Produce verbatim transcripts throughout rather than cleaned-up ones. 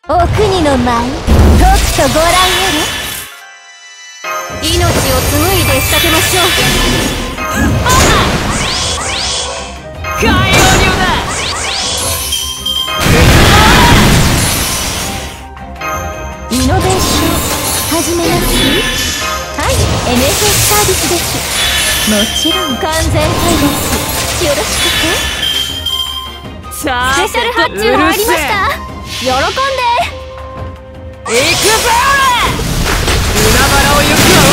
お国の舞、とくとご覧あれ。命を紡いで仕立てましょう。 海王流だ。 イノベーション始めます。はい、エヌエスエス サービスです。もちろん完全開発よろしくて。 さあスペシャル発注入りました。喜んで行くぜ海原を行くは我。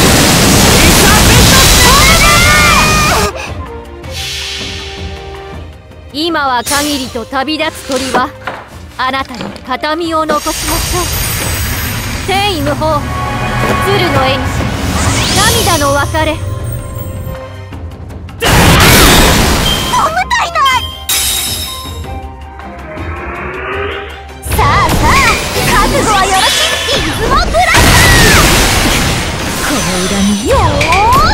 今は限りと旅立つ鳥はあなたに形見を残しましょう。天意無法、鶴の絵にし涙の別れ。重たいな。さあさあ、覚悟はよろしい。出雲ブラスター、この恨みよー。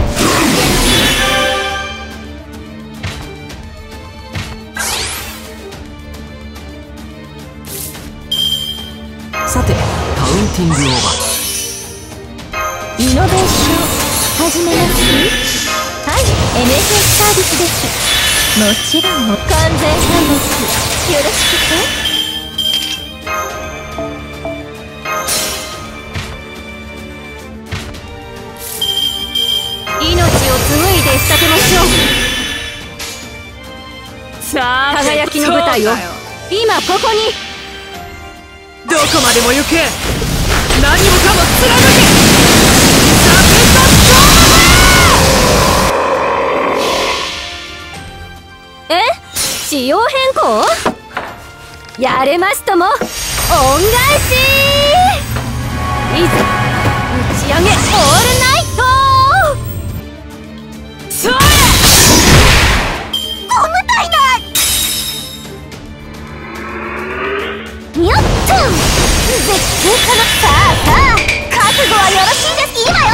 さて、カウンティングオーバー。イノベーション始めます。はい、エヌエスエス サービスです。もちろん完全開発よろしくて。命を紡いで仕立てましょう。 さあ、 輝きの舞台を今ここに。 どこまでも行け。何もかも貫け。 え、仕様変更？やれますとも恩返し。いざ打ち上げオールナイト。 それ！ 重たいな。にょっと絶景かな。さあさあ、覚悟はよろしいです。今よ。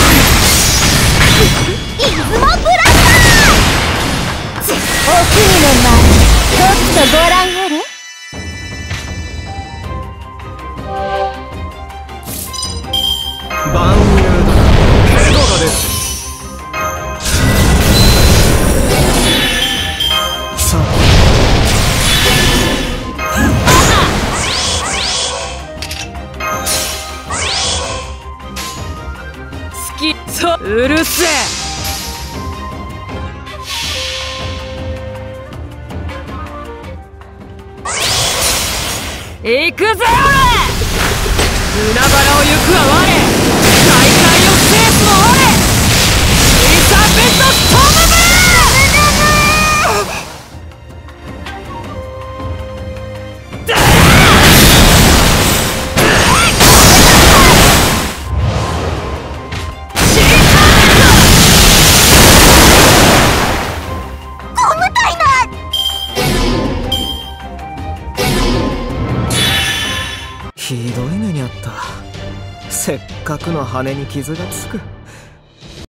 出雲ブラスター、お国の舞、とっとご覧あれ。 万有だ。ケゴガです。さあうるせえ。行くぜ俺。海原を行くは我。大海を制すも我。エリザベストストームブひどい目にあった。せっかくの羽に傷がつく。